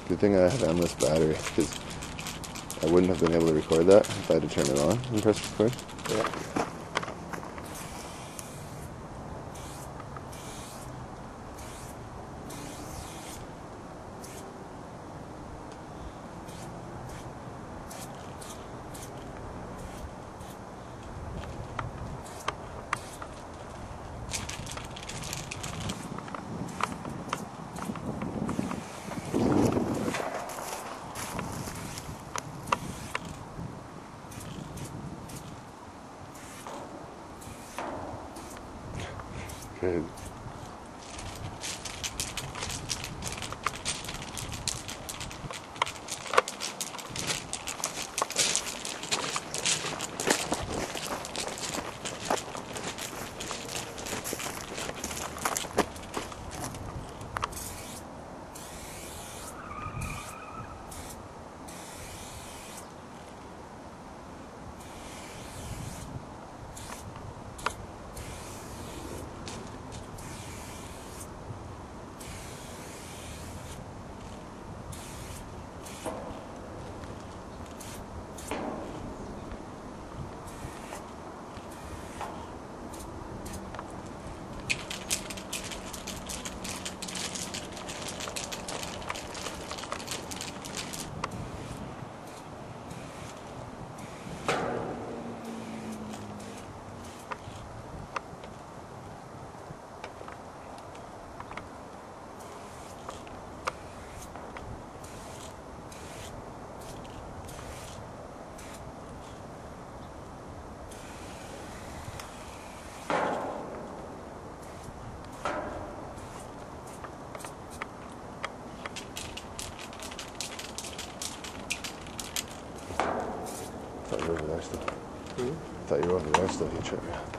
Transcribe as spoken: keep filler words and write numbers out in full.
Good thing I have endless battery, because I wouldn't have been able to record that if I had to turn it on and press record. Yeah. Good. I thought you were over there still. Hmm? I thought you were over there still, you tripped me.